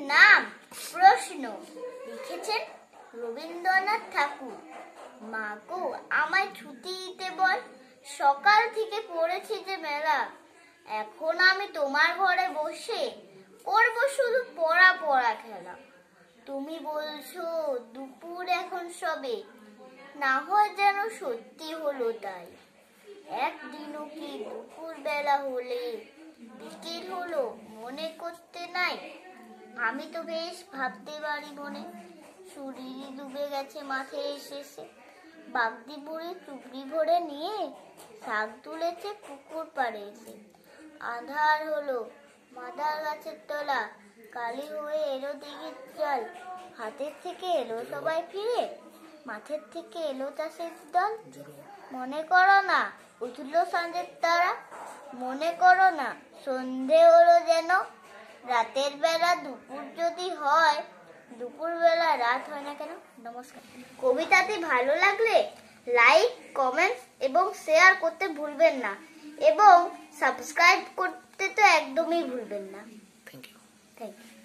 নাম প্রশ্ন, লিখেছেন রবীন্দ্রনাথ ঠাকুর। মা গো আমায় ছুটি দিতে বল, সকাল থেকে পড়েছি যে মেলা। এখন আমি তোমার ঘরে বসে করবো শুধু পড়া পড়া খেলা। তুমি বলছো দুপুর এখন সবে, না হয় যেন সত্যি হলো তাই। একদিনও কি দুপুর বেলা হলে বিকেল হলো মনে করতে নাই? আমি তো বেশ ভাবতে পারি মনে, শরীর ডুবে গেছে মাঠে এসেছে। বাগদি বুড়ি টুকরি ভরে নিয়ে শাক তুলেছে পুকুর পাড়ে এসে। আধার হলো মাদার গাছের তলা, কালি হয়ে এলো দিঘির জল। হাতের থেকে এলো সবাই ফিরে, মাঠের থেকে এলো চাষের দল। মনে করো না উঠলো সন্ধ্যের তারা, মনে করো না সন্ধে হলো যেন। রাতের বেলা দুপুর যদি হয়, দুপুর বেলা রাত হয় না কেন? নমস্কার। কবিতাটি ভালো লাগলে লাইক, কমেন্টস এবং শেয়ার করতে ভুলবেন না, এবং সাবস্ক্রাইব করতে তো একদমই ভুলবেন না। Thank you.